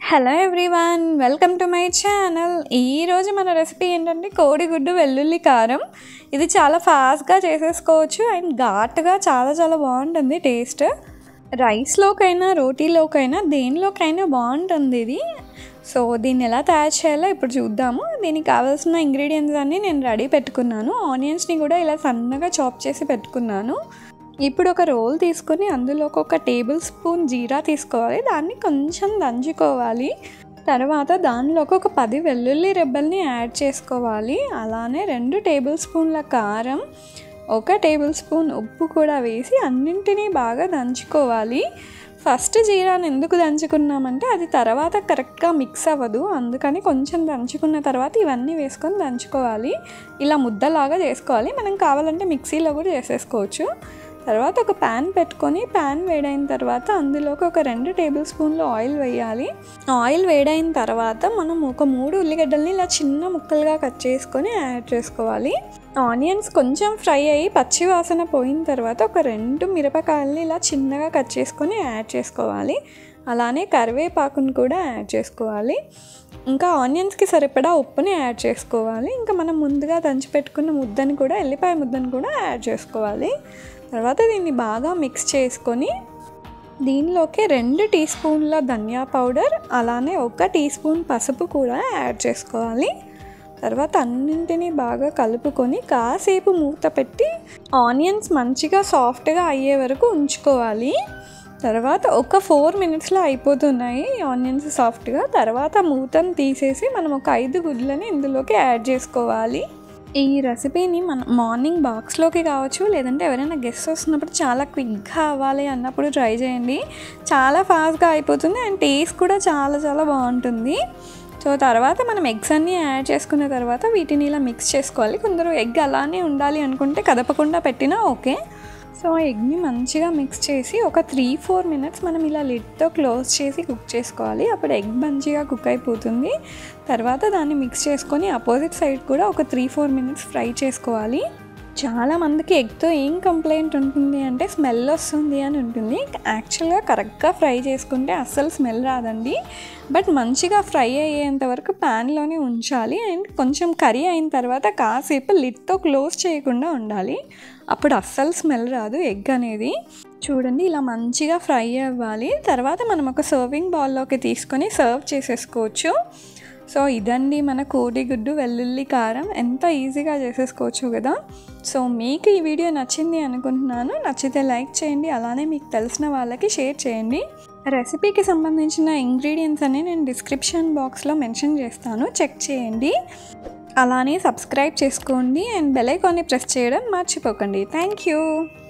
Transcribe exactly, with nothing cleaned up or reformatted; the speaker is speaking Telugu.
Hello everyone, welcome to my channel. ఈరోజు మన రెసిపీ ఏంటంటే కోడిగుడ్డు వెల్లుల్లి కారం. ఇది చాలా ఫాస్ట్గా చేసేసుకోవచ్చు అండ్ ఘాటుగా చాలా చాలా బాగుంటుంది టేస్ట్. రైస్లోకైనా రోటీలోకైనా దేనిలోకైనా బాగుంటుంది ఇది. సో దీన్ని ఎలా తయారు చేయాలో ఇప్పుడు చూద్దాము. దీనికి కావాల్సిన ఇంగ్రీడియంట్స్ అన్నీ నేను రెడీ పెట్టుకున్నాను. ఆనియన్స్ని కూడా ఇలా సన్నగా చాప్ చేసి పెట్టుకున్నాను. ఇప్పుడు ఒక రోల్ తీసుకొని అందులోకి ఒక టేబుల్ స్పూన్ జీరా తీసుకోవాలి. దాన్ని కొంచెం దంచుకోవాలి. తర్వాత దానిలోకి ఒక పది వెల్లుల్లి రెబ్బల్ని యాడ్ చేసుకోవాలి. అలానే రెండు టేబుల్ స్పూన్ల కారం, ఒక టేబుల్ స్పూన్ ఉప్పు కూడా వేసి అన్నింటినీ బాగా దంచుకోవాలి. ఫస్ట్ జీరాని ఎందుకు దంచుకున్నామంటే అది తర్వాత కరెక్ట్గా మిక్స్ అవ్వదు, అందుకని కొంచెం దంచుకున్న తర్వాత ఇవన్నీ వేసుకొని దంచుకోవాలి. ఇలా ముద్దలాగా చేసుకోవాలి. మనం కావాలంటే మిక్సీలో కూడా చేసేసుకోవచ్చు. తర్వాత ఒక ప్యాన్ పెట్టుకొని ప్యాన్ వేడైన తర్వాత అందులోకి ఒక రెండు టేబుల్ స్పూన్లు ఆయిల్ వేయాలి. ఆయిల్ వేడైన తర్వాత మనం ఒక మూడు ఉల్లిగడ్డల్ని ఇలా చిన్న ముక్కలుగా కట్ చేసుకొని యాడ్ చేసుకోవాలి. ఆనియన్స్ కొంచెం ఫ్రై అయ్యి పచ్చి వాసన పోయిన తర్వాత ఒక రెండు మిరపకాయలని ఇలా చిన్నగా కట్ చేసుకొని యాడ్ చేసుకోవాలి. అలానే కరివేపాకును కూడా యాడ్ చేసుకోవాలి. ఇంకా ఆనియన్స్కి సరిపడా ఉప్పుని యాడ్ చేసుకోవాలి. ఇంకా మనం ముందుగా దంచి పెట్టుకున్న ముద్దని కూడా ఎల్లిపాయ ముద్దని కూడా యాడ్ చేసుకోవాలి. తర్వాత దీన్ని బాగా మిక్స్ చేసుకొని దీనిలోకి రెండు టీ స్పూన్ల ధనియా పౌడర్, అలానే ఒక టీ స్పూన్ పసుపు కూడా యాడ్ చేసుకోవాలి. తర్వాత అన్నింటినీ బాగా కలుపుకొని కాసేపు మూత పెట్టి ఆనియన్స్ మంచిగా సాఫ్ట్గా అయ్యే వరకు ఉంచుకోవాలి. తర్వాత ఒక ఫోర్ మినిట్స్లో అయిపోతున్నాయి ఆనియన్స్ సాఫ్ట్గా. తర్వాత మూతను తీసేసి మనం ఒక ఐదు గుడ్లని ఇందులోకి యాడ్ చేసుకోవాలి. ఈ రెసిపీని మన మార్నింగ్ బాక్స్లోకి కావచ్చు, లేదంటే ఎవరైనా గెస్ట్ వస్తున్నప్పుడు చాలా క్విక్గా అవ్వాలి అన్నప్పుడు ట్రై చేయండి. చాలా ఫాస్ట్గా అయిపోతుంది అండ్ టేస్ట్ కూడా చాలా చాలా బాగుంటుంది. సో తర్వాత మనం ఎగ్స్ అన్నీ యాడ్ చేసుకున్న తర్వాత వీటిని ఇలా మిక్స్ చేసుకోవాలి. కొందరు ఎగ్ అలానే ఉండాలి అనుకుంటే కదపకుండా పెట్టినా ఓకే. సో ఎగ్ని మంచిగా మిక్స్ చేసి ఒక త్రీ ఫోర్ మినిట్స్ మనం ఇలా లిడ్తో క్లోజ్ చేసి కుక్ చేసుకోవాలి. అప్పుడు ఎగ్ మంచిగా కుక్ అయిపోతుంది. తర్వాత దాన్ని మిక్స్ చేసుకొని అపోజిట్ సైడ్ కూడా ఒక త్రీ ఫోర్ మినిట్స్ ఫ్రై చేసుకోవాలి. చాలామందికి ఎగ్తో ఏం కంప్లైంట్ ఉంటుంది అంటే స్మెల్ వస్తుంది అని ఉంటుంది. యాక్చువల్గా కరెక్ట్గా ఫ్రై చేసుకుంటే అస్సలు స్మెల్ రాదండి. బట్ మంచిగా ఫ్రై అయ్యేంత వరకు ప్యాన్లోనే ఉంచాలి. అండ్ కొంచెం కర్రీ అయిన తర్వాత కాసేపు లిడ్తో క్లోజ్ చేయకుండా ఉండాలి. అప్పుడు అస్సలు స్మెల్ రాదు ఎగ్ అనేది. చూడండి ఇలా మంచిగా ఫ్రై అవ్వాలి. తర్వాత మనం ఒక సర్వింగ్ బౌల్లోకి తీసుకొని సర్వ్ చేసేసుకోవచ్చు. సో ఇదండి మన కోడిగుడ్డు వెల్లుల్లి కారం. ఎంత ఈజీగా చేసేసుకోవచ్చు కదా. సో మీకు ఈ వీడియో నచ్చింది అనుకుంటున్నాను. నచ్చితే లైక్ చేయండి, అలానే మీకు తెలిసిన వాళ్ళకి షేర్ చేయండి. రెసిపీకి సంబంధించిన ఇంగ్రీడియంట్స్ అన్ని నేను డిస్క్రిప్షన్ బాక్స్లో మెన్షన్ చేస్తాను, చెక్ చేయండి. అలానే సబ్స్క్రైబ్ చేసుకోండి అండ్ బెల్ ఐకాన్ని ప్రెస్ చేయడం మర్చిపోకండి. Thank you.